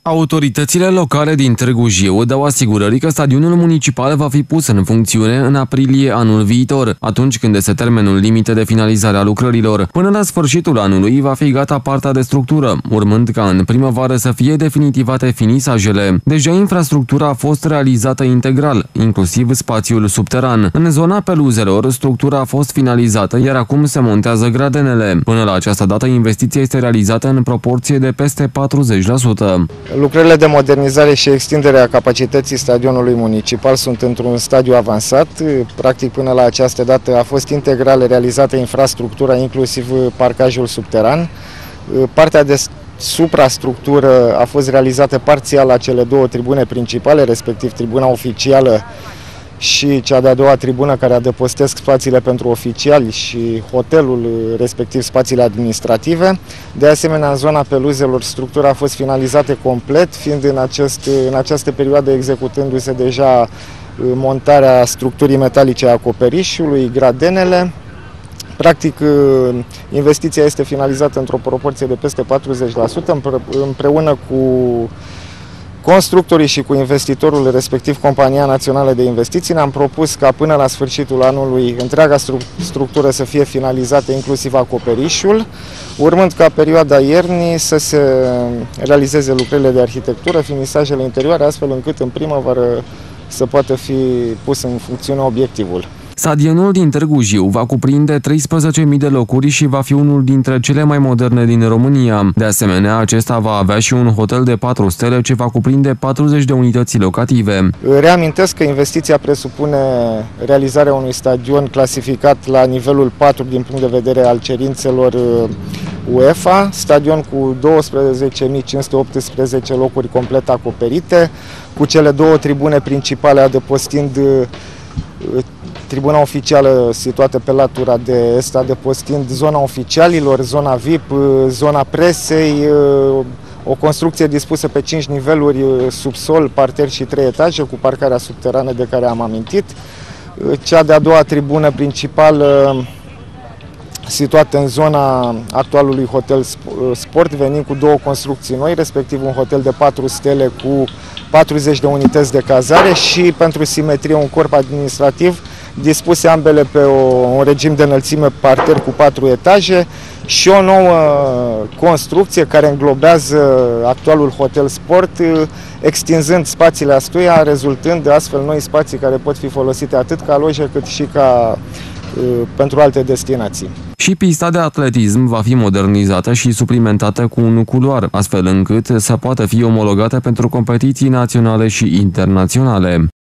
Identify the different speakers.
Speaker 1: Autoritățile locale din Târgu Jiu dau asigurări că stadionul municipal va fi pus în funcțiune în aprilie anul viitor, atunci când este termenul limită de finalizare a lucrărilor. Până la sfârșitul anului va fi gata partea de structură, urmând ca în primăvară să fie definitivate finisajele. Deja infrastructura a fost realizată integral, inclusiv spațiul subteran. În zona peluzelor, structura a fost finalizată, iar acum se montează gradenele. Până la această dată, investiția este realizată în proporție de peste 40%.
Speaker 2: Lucrările de modernizare și extindere a capacității stadionului municipal sunt într-un stadiu avansat. Practic, până la această dată a fost integral realizată infrastructura, inclusiv parcajul subteran. Partea de suprastructură a fost realizată parțial la cele două tribune principale, respectiv tribuna oficială și cea de-a doua tribună care adăpostesc spațiile pentru oficiali și hotelul, respectiv spațiile administrative. De asemenea, în zona peluzelor, structura a fost finalizată complet, fiind în această perioadă executându-se deja montarea structurii metalice a acoperișului, gradenele. Practic, investiția este finalizată într-o proporție de peste 40%, împreună cu constructorii și cu investitorul, respectiv Compania Națională de Investiții. Ne-am propus ca până la sfârșitul anului întreaga structură să fie finalizată, inclusiv acoperișul, urmând ca perioada iernii să se realizeze lucrările de arhitectură, finisajele interioare, astfel încât în primăvară să poată fi pus în funcțiune obiectivul.
Speaker 1: Stadionul din Târgu Jiu va cuprinde 13.000 de locuri și va fi unul dintre cele mai moderne din România. De asemenea, acesta va avea și un hotel de 4 stele ce va cuprinde 40 de unități locative.
Speaker 2: Reamintesc că investiția presupune realizarea unui stadion clasificat la nivelul 4 din punct de vedere al cerințelor UEFA, stadion cu 12.518 locuri complet acoperite, cu cele două tribune principale adăpostind tribuna oficială situată pe latura de est, adăpostind zona oficialilor, zona VIP, zona presei, o construcție dispusă pe 5 niveluri, subsol, parter și 3 etaje, cu parcarea subterană de care am amintit. Cea de-a doua tribună principală situată în zona actualului Hotel Sport, venind cu două construcții noi, respectiv un hotel de 4 stele cu 40 de unități de cazare și, pentru simetrie, un corp administrativ dispuse ambele pe un regim de înălțime parter cu 4 etaje și o nouă construcție care înglobează actualul Hotel Sport, extinzând spațiile acestuia, rezultând astfel noi spații care pot fi folosite atât ca loje cât și pentru alte destinații.
Speaker 1: Și pista de atletism va fi modernizată și suplimentată cu un culoar, astfel încât să poată fi omologată pentru competiții naționale și internaționale.